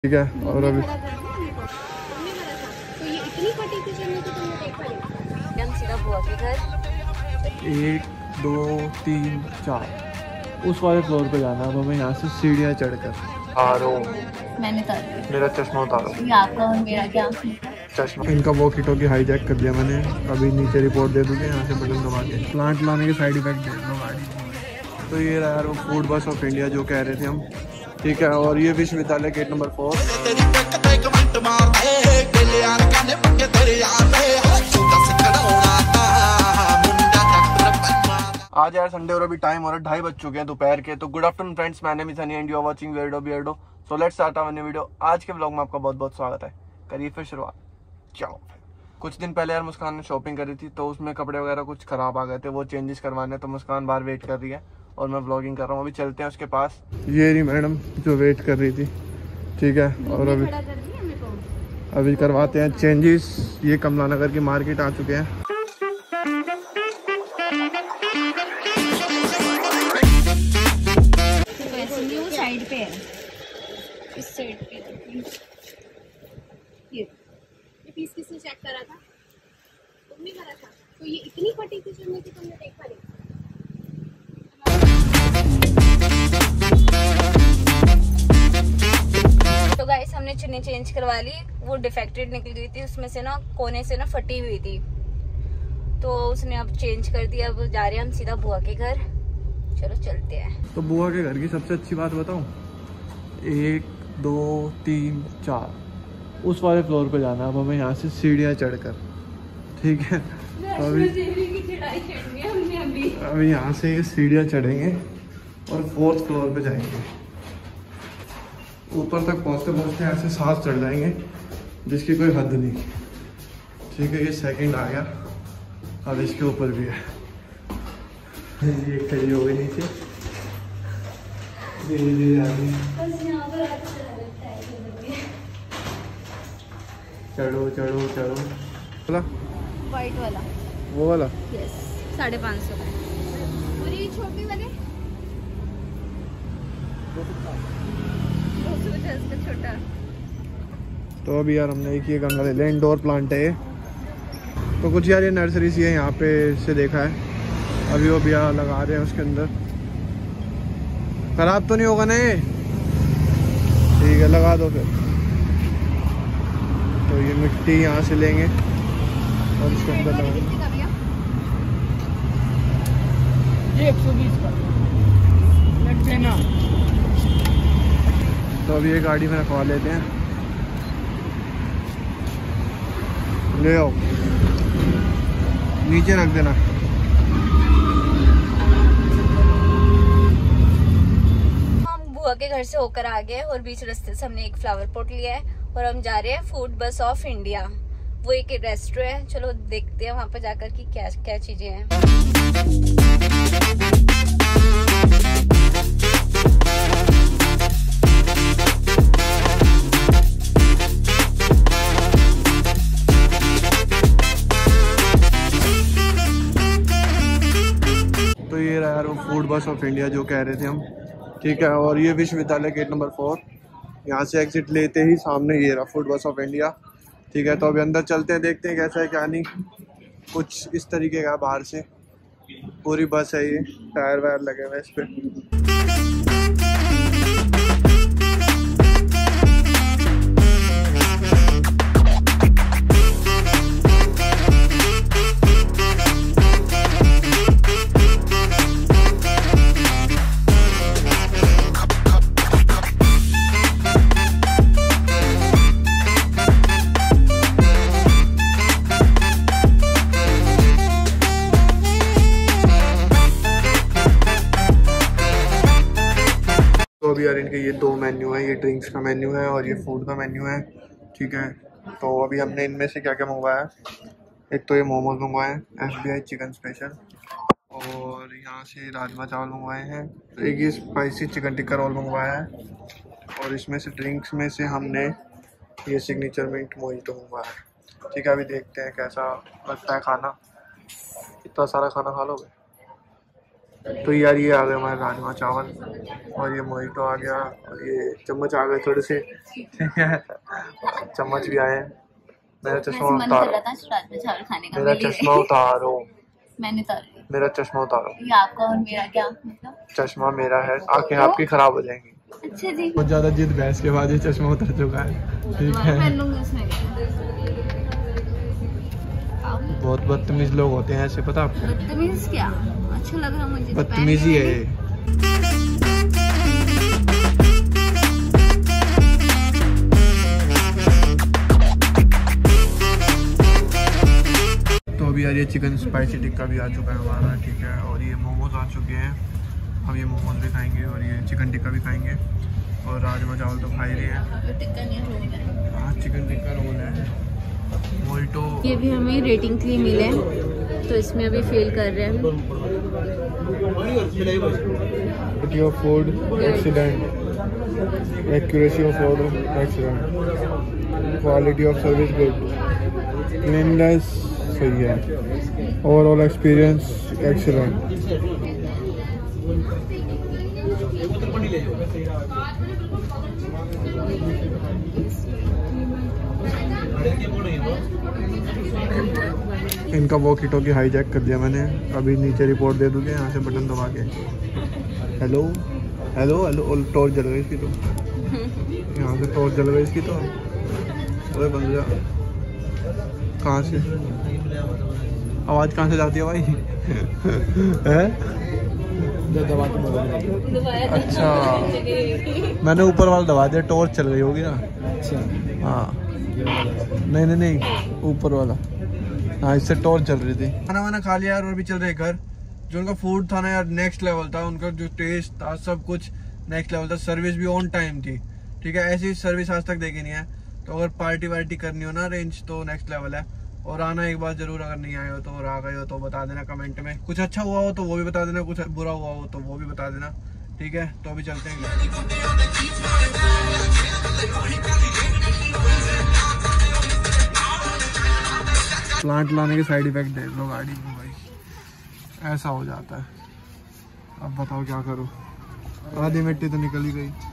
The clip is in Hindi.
ठीक है। और अभी तो ये इतनी फटी थी कि तुमने देखा नहीं। हम सीधा बुआ के घर 1 2 3 4 उस वाले फ्लोर पे जाना है। अब हमें यहाँ से सीढ़ियाँ चढ़कर मैंने उतार मेरा चश्मा उतारो। ये आपका और मेरा क्या चश्मा इनका वॉकी टॉकी हाईजैक कर दिया मैंने। अभी नीचे रिपोर्ट दे दूँगी यहाँ से बटन दबा के। प्लांट लाने के साइड इफेक्ट देख लो गाड़ी। तो ये रहा यार वो फूड बस ऑफ इंडिया जो कह रहे थे हम। ठीक है। और ये विश्वविद्यालय गेट नंबर 4। आज यार संडे और अभी टाइम और 2:30 बज चुके हैं दोपहर के। तो good afternoon friends, my name is Honey and you are watching weirdo beardo. So let's start our new video. आज के व्लॉग में आपका बहुत बहुत स्वागत है। करिए फिर शुरुआत। चलो, कुछ दिन पहले यार मुस्कान ने शॉपिंग करी थी तो उसमें कपड़े वगैरह कुछ खराब आ गए थे, वो चेंजेस करवाने। तो मुस्कान बाहर वेट कर रही है और मैं व्लॉगिंग कर रहा हूँ। अभी चलते हैं उसके पास। ये रही मैडम जो वेट कर रही थी। ठीक है। और अभी करवाते हैं चेंजेस। ये कमला नगर की मार्केट आ चुके हैं। साइड पे है, इस साइड पे। ये पीस किसने चेक करा था? तुमने करा था। तो ये इतनी फटी थी कि तुमने देखा नहीं। तो गाइस हमने चुन्नी चेंज करवा ली। वो डिफेक्टेड निकल गई थी, उसमें से ना कोने से ना फटी हुई थी, तो उसने अब चेंज कर दिया। अब जा रहे हैं हम सीधा बुआ के घर। चलो चलते हैं। तो बुआ के घर की सबसे अच्छी बात बताऊं, 1 2 3 4 उस वाले फ्लोर पे जाना है। अब हमें यहाँ से सीढ़ियाँ चढ़कर। ठीक है। तो अभी यहाँ से ये सीढ़ियाँ चढ़ेंगे और 4th फ्लोर पे जाएंगे। ऊपर तक पहुँचते पहुँचते यहाँ से सांस चढ़ जाएंगे जिसकी कोई हद नहीं। ठीक है। ये सेकंड आ गया, अब इसके ऊपर भी है। ये खड़ी हो गई नीचे, धीरे धीरे आ गई। चढ़ो चढ़ो चढ़ो। वाला व्हाइट वाला, वो वाला यस, 550 का। और ये छोटी वाले 250 का छोटा। तो अभी यार हमने एक ये गमला ले लिया। इंडोर प्लांट है ये। तो कुछ यार ये नर्सरी सी है, यहाँ पे से देखा है। अभी वो बिया लगा रहे हैं उसके अंदर। खराब तो नहीं होगा ना ये? ठीक है, लगा दो फिर। तो ये मिट्टी यहाँ से लेंगे और इसके अंदर लगाएंगे। ये 120 का लग देना। तो अभी ये गाड़ी में रखवा लेते हैं। ले आओ, नीचे रख देना। बुआ के घर से होकर आ गए और बीच रास्ते से हमने एक फ्लावर पॉट लिया है और हम जा रहे हैं फूड बस ऑफ इंडिया। वो एक रेस्टोरेंट है, चलो देखते हैं वहां पर जाकर कि क्या क्या चीजें हैं। तो ये रहा यार वो फूड बस ऑफ इंडिया जो कह रहे थे हम। ठीक है। और ये विश्वविद्यालय गेट नंबर 4। यहाँ से एग्जिट लेते ही सामने ये रहा फूड बस ऑफ इंडिया। ठीक है। तो अभी अंदर चलते हैं, देखते हैं कैसा है क्या नहीं। कुछ इस तरीके का बाहर से पूरी बस है ये, टायर वायर लगे हुए इस पर। तो अभी यार इनके ये 2 मेन्यू है। ये ड्रिंक्स का मेन्यू है और ये फूड का मेन्यू है। ठीक है। तो अभी हमने इनमें से क्या क्या मंगवाया। एक तो ये मोमोज मंगवाए हैं, FBI चिकन स्पेशल। और यहाँ से राजमा चावल मंगवाए हैं। एक ये स्पाइसी चिकन टिक्का रोल मंगवाया है। और इसमें से ड्रिंक्स में से हमने ये सिग्नेचर मिंट मोहितो मंगवाया है। ठीक है। अभी देखते हैं कैसा लगता है खाना। इतना सारा खाना खा लोगे? तो यार ये आ गए हमारे राजमा चावल और ये मोहितो आ गया और ये चम्मच आ गए थोड़े से। चम्मच भी आए। मेरा चश्मा उतारो, मेरा चश्मा उतारो, मैंने उतारा, मेरा चश्मा उतारो। ये आपका और मेरा क्या मतलब? चश्मा मेरा है, आंखें आपकी खराब हो जाएंगी। अच्छा जी। बहुत ज्यादा जिद बहस के बाद ये चश्मा उतर चुका है। ठीक है, बहुत बदतमीज लोग होते हैं ऐसे, पता आपको? बदतमीज क्या? अच्छा लग रहा मुझे। बदतमीजी है ये। तो अभी यार ये चिकन स्पाइसी टिक्का भी आ चुका है हमारा, ठीक है, और ये मोमोज आ चुके हैं। हम ये मोमोज भी खाएंगे और ये चिकन टिक्का भी खाएंगे और राजमा चावल तो खा ही रहे हैं। हाँ, चिकन टिक्का रोल है। मोहितो ये भी हमें रेटिंग के लिए मिले हैं, तो इसमें अभी फेल कर रहे हैं। Quality of food excellent, accuracy of order excellent, quality of service good, cleanliness सही है, ओवरऑल एक्सपीरियंस एक्सीलेंट। इनका वॉकी टॉकी हाईजैक कर दिया मैंने। अभी नीचे रिपोर्ट दे दूंगे यहाँ से बटन दबा के। हेलो हेलो हेलो, टॉर्च जल गई इसकी तो, यहाँ से टॉर्च जल गई इसकी तो। ओए बंद जा, कहाँ से आवाज़ कहाँ से जाती है भाई? है? अच्छा, मैंने ऊपर वाला दबा दिया, टॉर्च चल गई होगी ना। अच्छा हाँ, नहीं नहीं नहीं, ऊपर वाला। हाँ, इससे टॉर्च चल रही थी। खाना वाना खा लिया यार और भी चल रहे घर। जो उनका फूड था ना यार, नेक्स्ट लेवल था। उनका जो टेस्ट था, सब कुछ नेक्स्ट लेवल था। सर्विस भी ऑन टाइम थी, ठीक है, ऐसी सर्विस आज तक देखी नहीं है। तो अगर पार्टी वार्टी करनी हो ना अरेंज, तो नेक्स्ट लेवल है। और आना एक बार जरूर, अगर नहीं आए हो तो और आ गए हो तो बता देना कमेंट में। कुछ अच्छा हुआ हो तो वो भी बता देना, कुछ बुरा हुआ हो तो वो भी बता देना, ठीक है। तो अभी चलते हैं। प्लांट लाने के साइड इफेक्ट देख लो गाड़ी में भाई, ऐसा हो जाता है। अब बताओ क्या करूँ, आधी मिट्टी तो निकल ही गई।